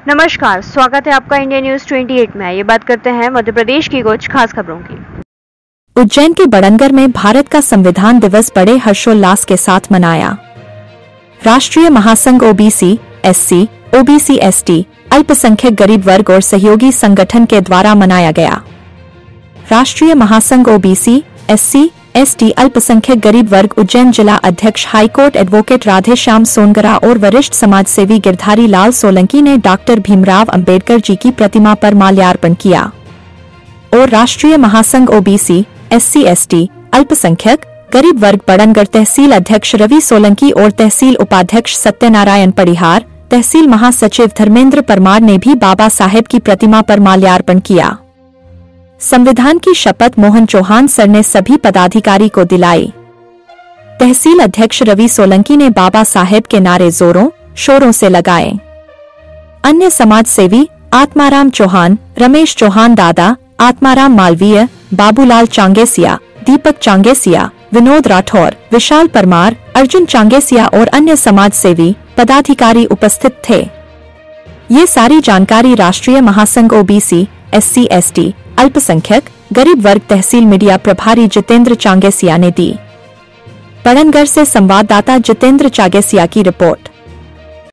नमस्कार, स्वागत है आपका इंडिया न्यूज 28 में। ये बात करते हैं मध्य प्रदेश की कुछ खास खबरों की। उज्जैन के बड़नगर में भारत का संविधान दिवस बड़े हर्षोल्लास के साथ मनाया। राष्ट्रीय महासंघ ओबीसी, एससी, ओबीसी, एसटी, अल्पसंख्यक गरीब वर्ग और सहयोगी संगठन के द्वारा मनाया गया। राष्ट्रीय महासंघ ओबीसी, एससी, एसटी, अल्पसंख्यक गरीब वर्ग उज्जैन जिला अध्यक्ष हाईकोर्ट एडवोकेट राधेश्याम सोनगरा और वरिष्ठ समाजसेवी गिरधारी लाल सोलंकी ने डॉक्टर भीमराव अंबेडकर जी की प्रतिमा पर माल्यार्पण किया और राष्ट्रीय महासंघ ओबीसी, एससी, एसटी, अल्पसंख्यक गरीब वर्ग बड़नगर तहसील अध्यक्ष रवि सोलंकी और तहसील उपाध्यक्ष सत्यनारायण परिहार, तहसील महासचिव धर्मेंद्र परमार ने भी बाबा साहेब की प्रतिमा पर माल्यार्पण किया। संविधान की शपथ मोहन चौहान सर ने सभी पदाधिकारी को दिलाई। तहसील अध्यक्ष रवि सोलंकी ने बाबा साहेब के नारे जोरों शोरों से लगाए। अन्य समाज सेवी आत्माराम चौहान, रमेश चौहान दादा, आत्माराम मालवीय, बाबूलाल चांगेसिया, दीपक चांगेसिया, विनोद राठौर, विशाल परमार, अर्जुन चांगेसिया और अन्य समाज सेवी पदाधिकारी उपस्थित थे। ये सारी जानकारी राष्ट्रीय महासंघ ओबीसी, एससी, एसटी, अल्पसंख्यक गरीब वर्ग तहसील मीडिया प्रभारी जितेंद्र चांगेसिया ने दी। बड़नगर से संवाददाता जितेंद्र चांगेसिया की रिपोर्ट।